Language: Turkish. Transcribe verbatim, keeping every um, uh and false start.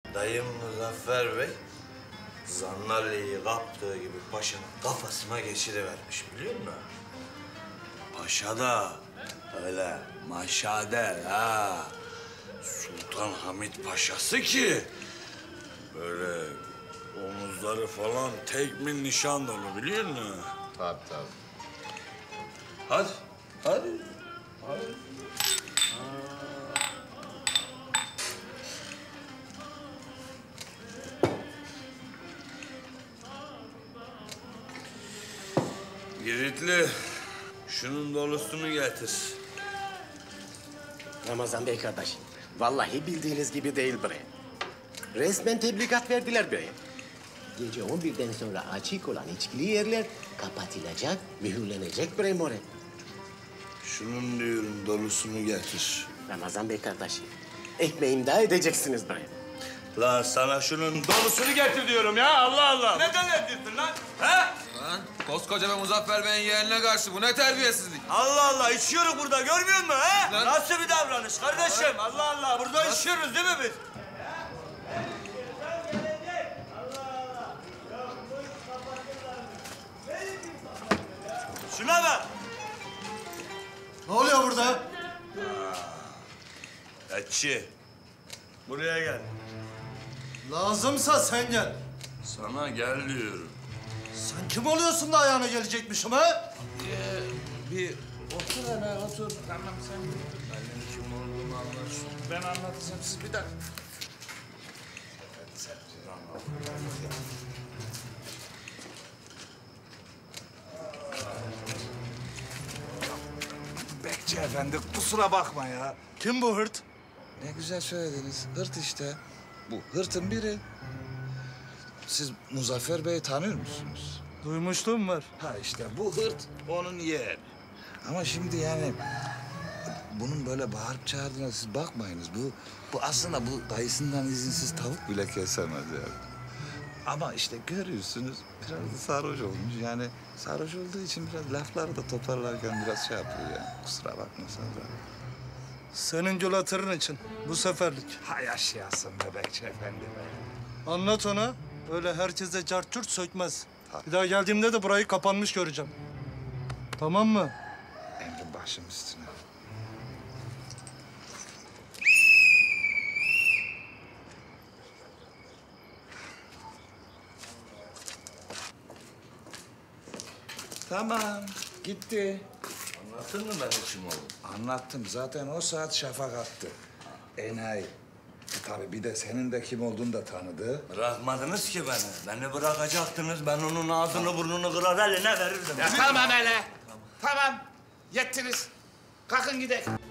Dayım Muzaffer Bey, Zannalle'yi kaptığı gibi paşanın kafasına geçirivermiş biliyor musun? Paşa da öyle maşade ha. Sultan Hamid Paşası ki böyle omuzları falan tekmin nişan dolu biliyor musun? Tabii tabii. Hadi, hadi. Hadi. Giritli, şunun dolusunu getir. Ramazan Bey kardeşim, vallahi bildiğiniz gibi değil bre. Resmen tebligat verdiler bre. Gece on birden sonra açık olan içkili yerler kapatılacak, mühürlenecek bre more. Şunun diyorum dolusunu getir. Ramazan Bey kardeşim, ekmeğimi daha edeceksiniz bre. Lan sana şunun dolusunu getir diyorum ya Allah Allah. Neden getirdin lan? He? Lan koskoca ve Muzaffer Bey'in yeğenine karşı bu ne terbiyesizlik? Allah Allah içiyoruz burada görmüyor musun he? Lan. Nasıl bir davranış kardeşim? Ha? Allah Allah burada Lan. içiyoruz değil mi biz? Şuna bak. Ne oluyor burada? Etçi. Buraya gel. Lazımsa sen gel. Sana gel diyorum. Sen kim oluyorsun da ayağına gelecekmişim ha? Ee, bir otur hele otur. Tamam sen bir otur. Benim kim olduğumu anlarsın. Ben anlatacağım siz bir dakika. Bekçi efendi kusura bakma ya. Kim bu hırt? Ne güzel söylediniz. Hırt işte. Bu hırtın biri. Siz Muzaffer Bey'i tanıyor musunuz? Duymuşluğum var. Ha işte bu hırt onun yeğeni. Ama şimdi yani bunun böyle bağırıp çağırdığına siz bakmayınız. Bu, bu aslında bu dayısından izinsiz tavuk bile kesemez yani. Ama işte görüyorsunuz biraz da sarhoş olmuş. Yani sarhoş olduğu için biraz lafları da toparlarken biraz şey yapıyor yani. Kusura bakmasanız. Senin gül hatırın için bu seferlik. Hay yaşayasın be Bekçi efendi be. Anlat ona. Öyle herkese cart curt sökmez. Tabii. Bir daha geldiğimde de burayı kapanmış göreceğim. Tamam mı? Emrin başım üstüne. Tamam, gitti. Anlattın mı ben kim oldum? Anlattım. Zaten o saat şafak attı. Enayi. E tabii bir de senin de kim olduğunu da tanıdı. Bırakmadınız ki beni. Beni bırakacaktınız. Ben onun ağzını burnunu kırar eline verirdim. Ya tamam hele. Tamam. Tamam. Yettiniz. Kalkın gidelim.